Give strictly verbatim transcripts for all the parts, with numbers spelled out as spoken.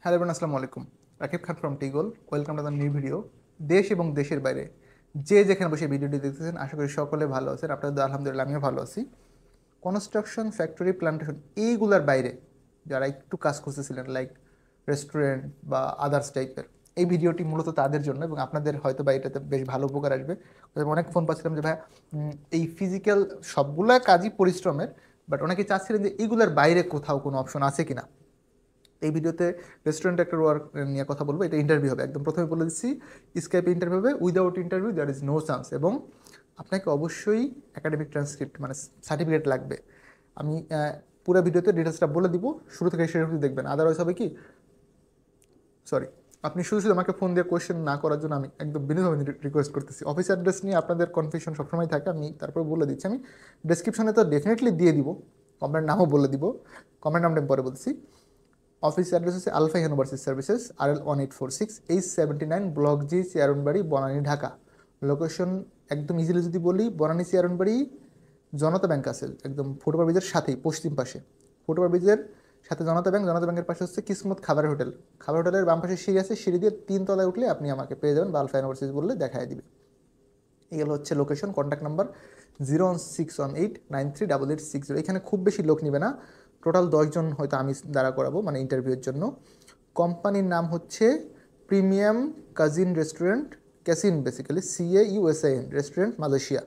Hello everyone, আসসালামু আলাইকুম। Rakib Khan from টিগল। Welcome to the new video. দেশ এবং দেশের বাইরে যে যেখানে বসে ভিডিওটি দেখতেছেন, আশা করি সকলে ভালো আছেন। আপনাদের আলহামদুলিল্লাহ আমিও ভালো আছি। কনস্ট্রাকশন, ফ্যাক্টরি, প্লান্টেশন এইগুলার বাইরে যারা একটু কাজ করতেছিলেন, লাইক রেস্টুরেন্ট বা আদার্স টাইপের, এই ভিডিওটি মূলত তাদের জন্য এবং আপনাদের হয়তো বা এটাতে বেশ ভালো উপকার আসবে। অনেক ফোন পাচ্ছিলাম যে ভাই উম, এই ফিজিক্যাল সবগুলা কাজই পরিশ্রমের, বাট অনেকে চাচ্ছিলেন যে এইগুলার বাইরে কোথাও কোনো অপশন আছে কিনা। এই ভিডিওতে রেস্টুরেন্ট একটা ওয়ার্ক নিয়ে কথা বলবো। এটা ইন্টারভিউ হবে, একদম প্রথমে বলে দিচ্ছি স্কাইপে ইন্টারভিউ হবে। Without interview there is no chance, এবং আপনাকে অবশ্যই একাডেমিক ট্রান্সক্রিপ্ট মানে সার্টিফিকেট লাগবে। আমি আহ, পুরো ভিডিওতে ডিটেলসটা বলে দিব, শুরু থেকে শেষ অবধি দেখবেন। আদারওয়াইজ হবে কি, সরি, আপনি শুধু শুধু আমাকে ফোন দিয়ে কোয়েশ্চেন না করার জন্য আমি একদম বিনীতভাবে রিকোয়েস্ট করতেছি। অফিস অ্যাড্রেস নিয়ে আপনাদের কনফিউশন সবসময় থাকে, আমি তারপরে বলে দিচ্ছি। আমি ডেসক্রিপশনে তো ডেফিনেটলি দিয়ে দিব, কমেন্ট নামও বলে দিব, কমেন্ট নামটা আমি পরে বলছি। অফিস অ্যাড্রেস হচ্ছে আলফাইহান ওভারসিজ সার্ভিসেস, আর L one eight four six, H seventy nine, block G, Chairmanbari, Banani, Dhaka. Location একদম ইজিলি যদি বলি, বনানী চেয়ারনবাড়ি জনতা ব্যাংক আছে একদম ফুটওভার ব্রিজের সাথেই, পশ্চিম পাশে ফুটওভার ব্রিজের সাথে জনতা ব্যাংক। জনতা ব্যাংকের পাশে হচ্ছে কিসমত খাবার হোটেল। খাবার হোটেলের বাম পাশে সিঁড়ি আছে, সিঁড়ি দিয়ে তিন তলায় উঠলে আপনি আমাকে পেয়ে যাবেন, বা আলফাইহান ওভারসিজ বললে দেখায় দিবে। এগুলো হচ্ছে location. Contact number zero one six one eight nine three double eight six zero. এখানে খুব বেশি লোক নিবে না, টোটাল দশজন হয়তো আমি দ্বারা করাবো মানে ইন্টারভিউয়ের জন্য। কোম্পানির নাম হচ্ছে premium cuisine restaurant, cuisine basically, সিএ ইউএসএন রেস্টুরেন্ট, মালয়েশিয়া।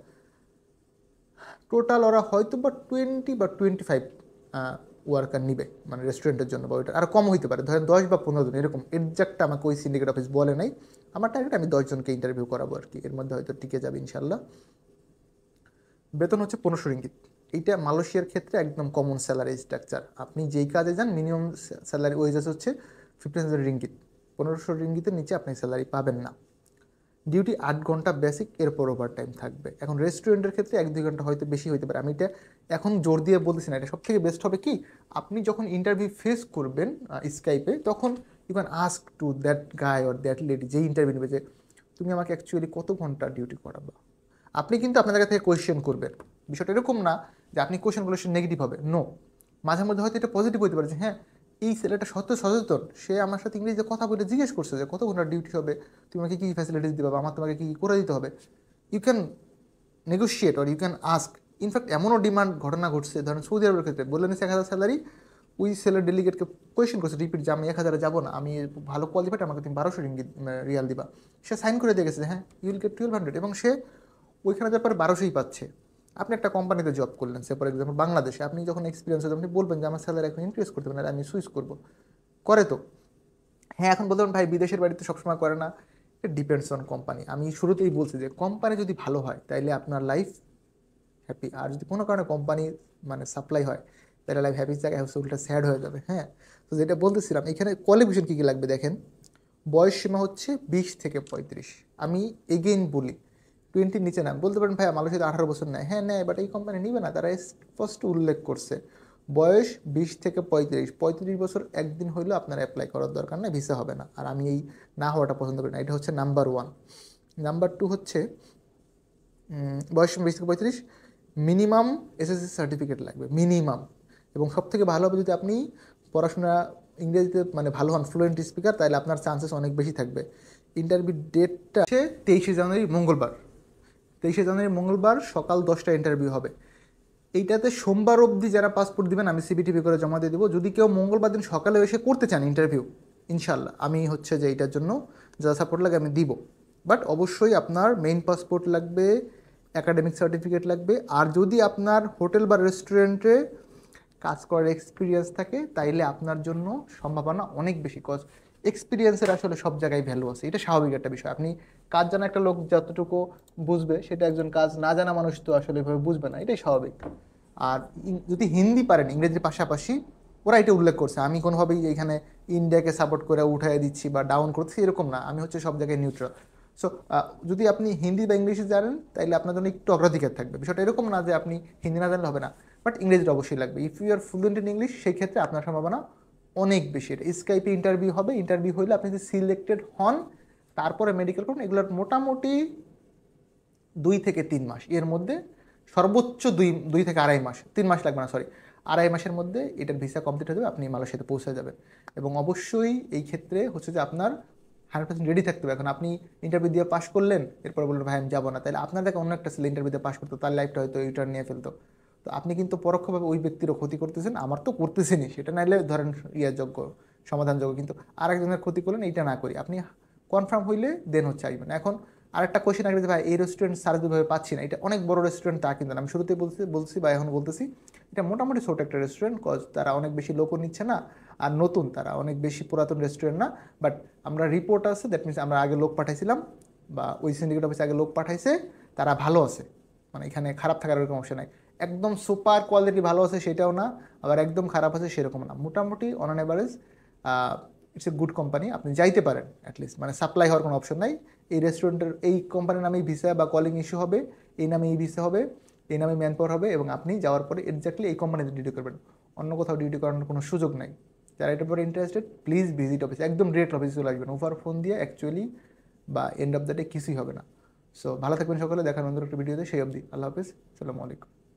টোটাল ওরা হয়তো বা টোয়েন্টি বা টোয়েন্টি ফাইভ ওয়ার্কার নিবে মানে রেস্টুরেন্টের জন্য, বা ওইটা আর কম হইতে পারে, ধরেন দশ বা পনেরো জন এরকম। এক্সাক্টটা আমাকে ওই সিন্ডিকেট অফিস বলে নাই। আমার টার্গেট আমি দশজনকে ইন্টারভিউ করাবো আর কি, এর মধ্যে হয়তো টিকে যাবে ইনশাল্লাহ। বেতন হচ্ছে পনেরোশো রিঙ্গিত। এইটা মালয়েশিয়ার ক্ষেত্রে একদম কমন স্যালারি স্ট্রাকচার। আপনি যেই কাজে যান মিনিমাম স্যালারি ওয়েজেস হচ্ছে ফিফটিন হাজার রিঙ্গিত। পনেরোশো রিঙ্গিতের নিচে আপনি স্যালারি পাবেন না। ডিউটি আট ঘন্টা বেসিক, এরপর ওভার টাইম থাকবে। এখন রেস্টুরেন্টের ক্ষেত্রে এক দুই ঘন্টা হয়তো বেশি হইতে পারে, আমি এটা এখন জোর দিয়ে বলতেছি না। এটা সব থেকে বেস্ট হবে কি, আপনি যখন ইন্টারভিউ ফেস করবেন স্কাইপে, তখন you can ask to that guy or that lady, যেই ইন্টারভিউ নেবে, যে তুমি আমাকে অ্যাকচুয়ালি কত ঘন্টা ডিউটি করাবা। আপনি কিন্তু আপনার জায়গা থেকে কোয়েশ্চেন করবেন। বিষয়টা এরকম না যে আপনি কোয়েশ্চেনগুলো সে নেগেটিভ হবে, নো। মাঝে মধ্যে হয়তো এটা পজিটিভ হতে পারে যে হ্যাঁ, এই ছেলেটা সত্য সচেতন, সে আমার সাথে ইংরেজিতে কথা বলে জিজ্ঞেস করছে যে কত ঘন্টা ডিউটি হবে, তুমি আমাকে কী কী ফ্যাসিলিটিস দিবে, বা আমার তোমাকে কী কী করে দিতে হবে। You can negotiate or you can ask. In fact এমনও ডিমান্ড ঘটনা ঘটছে, ধরেন সৌদি আরবের ক্ষেত্রে বললেন এক হাজার স্যালারি, ওই সেলের ডেলিগেটকে কোয়েশ্চেন করছে রিপিট যে আমি এক হাজারে যাবো না, আমি ভালো কোয়ালিফাইড, আমাকে তুমি বারোশো রিঙ্গিত রিয়াল দিবা। সে সাইন করে দিয়ে গেছে হ্যাঁ ইউল গেট টুয়েলভ হান্ড্রেড, এবং সে ওইখানে যাওয়ার পরে বারোশোই পাচ্ছে। আপনি একটা কোম্পানিতে জব করলেন, সে ফর এক্সাম্পল বাংলাদেশে, আপনি যখন এক্সপিরিয়েন্স হবে আপনি বলবেন যে আমার স্যালারি এখন ইনক্রিজ করতে পারেন, আমি সুইচ করবো, করে তো। হ্যাঁ এখন বলতে পারেন ভাই বিদেশের বাড়িতে সবসময় করে না, ইট ডিপেন্ডস অন কোম্পানি। আমি শুরুতেই বলছি যে কোম্পানি যদি ভালো হয় তাইলে আপনার লাইফ হ্যাপি, আর যদি কোনো কারণে কোম্পানি মানে সাপ্লাই হয় তাহলে লাইফ হ্যাপির জায়গায় হচ্ছে উল্টা স্যাড হয়ে যাবে। হ্যাঁ, তো যেটা বলতেছিলাম, এখানে কোয়ালিফিকেশন কী কী লাগবে দেখেন। বয়স সীমা হচ্ছে বিশ থেকে পঁয়ত্রিশ। আমি এগেইন বলি টোয়েন্টির নিচে না। বলতে পারেন ভাই মালয়েশিয়াতে আঠারো বছর নেয়, হ্যাঁ নেয়, বাট এই কোম্পানি নিবে না। তারা স্পষ্ট উল্লেখ করছে বয়স বিশ থেকে পঁয়ত্রিশ। পঁয়ত্রিশ বছর একদিন হইলেও আপনার অ্যাপ্লাই করার দরকার নেই, ভিসা হবে না। আর আমি এই না হওয়াটা পছন্দ করি না। এটা হচ্ছে নাম্বার ওয়ান। নাম্বার টু হচ্ছে বয়স বিশ থেকে পঁয়ত্রিশ, মিনিমাম এসএসসি সার্টিফিকেট লাগবে মিনিমাম। এবং সব থেকে ভালো হবে যদি আপনি পড়াশোনা ইংরেজিতে মানে ভালো হন, ফ্লুয়েন্ট স্পিকার, তাহলে আপনার চান্সেস অনেক বেশি থাকবে। ইন্টারভিউ ডেটটা হচ্ছে তেইশে জানুয়ারি মঙ্গলবার। তেইশে জানুয়ারি মঙ্গলবার সকাল দশটা ইন্টারভিউ হবে। এইটাতে সোমবার অবধি যারা পাসপোর্ট দিবেন আমি সিবিটিভি করে জমা দিয়ে দেবো। যদি কেউ মঙ্গলবার দিন সকালে এসে করতে চান ইন্টারভিউ, ইনশাল্লাহ আমি হচ্ছে যে এইটার জন্য যা সাপোর্ট লাগে আমি দিব। বাট অবশ্যই আপনার মেইন পাসপোর্ট লাগবে, একাডেমিক সার্টিফিকেট লাগবে। আর যদি আপনার হোটেল বা রেস্টুরেন্টে কাজ করার এক্সপিরিয়েন্স থাকে তাইলে আপনার জন্য সম্ভাবনা অনেক বেশি, কজ এক্সপিরিয়েন্সের আসলে সব জায়গায় ভ্যালু আছে। এটা স্বাভাবিক একটা বিষয়। আপনি কাজ জানা একটা লোক যতটুকু বুঝবে, সেটা একজন কাজ না জানা মানুষ তো আসলে এভাবে বুঝবে না, এটাই স্বাভাবিক। আর যদি হিন্দি পারেন ইংরেজির পাশাপাশি, ওরা এটা উল্লেখ করছে। আমি কোনোভাবেই এখানে ইন্ডিয়াকে সাপোর্ট করে উঠাই দিচ্ছি বা ডাউন করছি এরকম না, আমি হচ্ছে সব জায়গায় নিউট্রাল। সো যদি আপনি হিন্দি বা ইংলিশে জানেন তাইলে আপনার জন্য একটু অগ্রাধিকার থাকবে। বিষয়টা এরকম না যে আপনি হিন্দি না জানলে হবে না, বাট ইংরেজিটা অবশ্যই লাগবে। If you are fluent in English, সেই ক্ষেত্রে আপনার সম্ভাবনা অনেক বেশি। এটা স্কাইপে ইন্টারভিউ হবে। ইন্টারভিউ হইলে আপনি যদি সিলেক্টেড হন, তারপরে মেডিকেল করুন। এগুলোর মোটামুটি দুই থেকে তিন মাস, এর মধ্যে সর্বোচ্চ দুই দুই থেকে আড়াই মাস, তিন মাস লাগবে না সরি, আড়াই মাসের মধ্যে এটার ভিসা কমপ্লিট হয়ে যাবে, আপনি মালয়েশিয়াতে পৌঁছে যাবেন। এবং অবশ্যই এই ক্ষেত্রে হচ্ছে যে আপনার হান্ড্রেড পার্সেন্ট রেডি থাকতে হবে। এখন আপনি ইন্টারভিউ দিয়ে পাস করলেন, এরপর বললেন ভাই আমি যাবো না, তাহলে আপনার দেখে অন্য একটা ছেলে ইন্টারভিউ দিয়ে পাস করতো, তার লাইফটা হয়তো ইউটার্ন নিয়ে ফেলতো। তো আপনি কিন্তু পরোক্ষভাবে ওই ব্যক্তিরও ক্ষতি করতেছেন, আমার তো করতেছেনই, সেটা নাইলে ধরেন ইয়ে যোগ্য সমাধানযোগ্য, কিন্তু আরেকজনের ক্ষতি করলেন এইটা না করি। আপনি কনফার্ম হইলে দেন হচ্ছে আসবেন। এখন আরেকটা কোয়েশ্চেন আসবে যে ভাই এই রেস্টুরেন্ট সার্ভিসভাবে পাচ্ছি না, এটা অনেক বড় রেস্টুরেন্ট তা কিন্তু না। আমি শুরুতেই বলছি বলছি বা এখন বলতেছি, এটা মোটামুটি ছোট একটা রেস্টুরেন্ট, কজ তারা অনেক বেশি লোকও নিচ্ছে না, আর নতুন, তারা অনেক বেশি পুরাতন রেস্টুরেন্ট না। বাট আমরা রিপোর্ট আছে, দ্যাট মিনস আমরা আগে লোক পাঠাইছিলাম বা ওই সিন্ডিকেট অফিসে আগে লোক পাঠাইছে, তারা ভালো আছে, মানে এখানে খারাপ থাকার এরকম অপশন নাই। একদম সুপার কোয়ালিটি ভালো আছে সেটাও না, আবার একদম খারাপ আছে সেরকম না, মোটামুটি on an average it's a good company, আপনি যাইতে পারেন অ্যাটলিস্ট, মানে সাপ্লাই হওয়ার কোনো অপশন নাই। এই রেস্টুরেন্টের এই কোম্পানির নামেই ভিসা বা কলিং ইস্যু হবে, এই নামে এই ভিসা হবে, এই নামে ম্যান পাওয়ার হবে, এবং আপনি যাওয়ার পরে এক্স্যাক্টলি এই কোম্পানিতে ডিউটি করবেন, অন্য কোথাও ডিউটি করানোর কোনো সুযোগ নাই। যারা এটার পরে ইন্টারেস্টেড প্লিজ ভিজিট অফিস, একদম ডিরেক্ট অফিসে চলে আসবেন, ওভার ফোন দিয়ে অ্যাকচুয়ালি বা এন্ড অফ দ্য ডে কিছুই হবে না। সো ভালো থাকবেন সকলে, দেখার অন্য একটা ভিডিওতে, সেই অবধি আল্লাহ হাফিজ, আসসালামু আলাইকুম।